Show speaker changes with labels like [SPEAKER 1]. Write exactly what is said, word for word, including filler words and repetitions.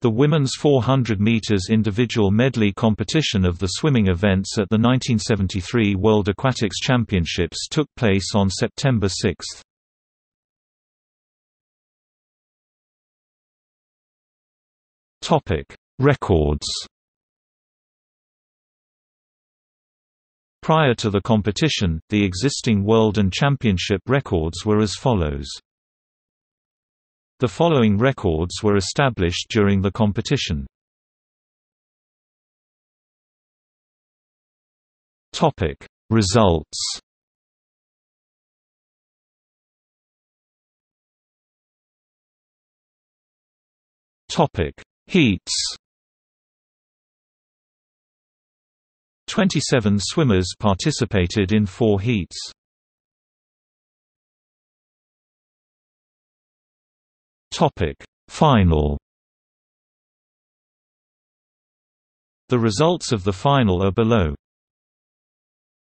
[SPEAKER 1] The women's four hundred meters individual medley competition of the swimming events at the nineteen seventy-three World Aquatics Championships took place on September sixth. Topic: Records. Prior to the competition, the existing world and championship records were as follows. The following records were established during the competition. Topic: Results. Topic: Heats. twenty-seven swimmers participated in four heats. Topic: Final. The results of the final are below.